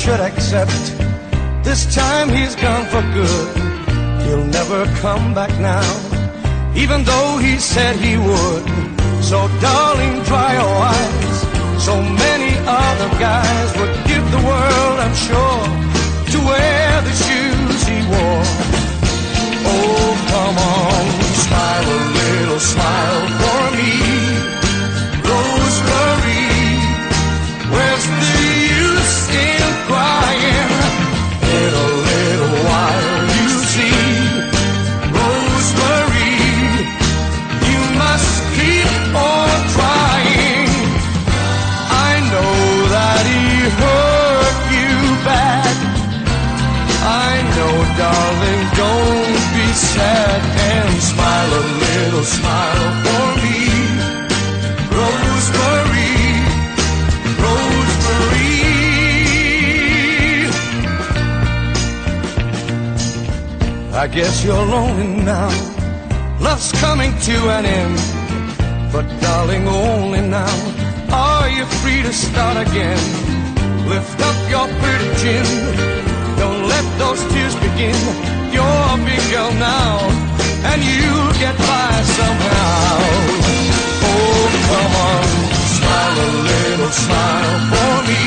should accept. This time he's gone for good. He'll never come back now, even though he said he would. So darling, dry your eyes. So many other guys would give the world, I'm sure, to wear the shoes he wore. Oh, come on, smile a little, smile for me, Rosemary. Where's the use in crying? In a little while, you see, Rosemary, you must keep on trying. I know that he hurt you bad. I know, darling, don't be sad, and smile a little, smile for me, Rosemary. I guess you're lonely now. Love's coming to an end. But darling, only now are you free to start again. Lift up your pretty chin. Don't let those tears begin. You're a big girl now, and you'll get by somehow. Oh, come on, smile a little, smile for me,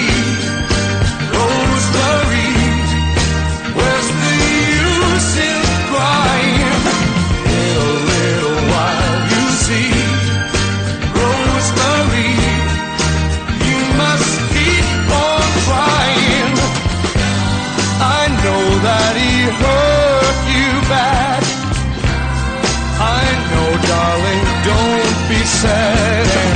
Rosemary. Where's the use in crying? In a little while, you see, Rosemary, you must keep on trying. I know that he hurt you bad. I know, darling, don't be sad.